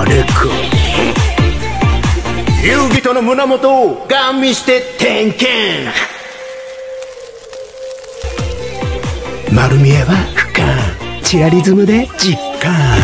あれか。遊戯との胸元をガン見して点検。丸見えは俯瞰、チラリズムで実感。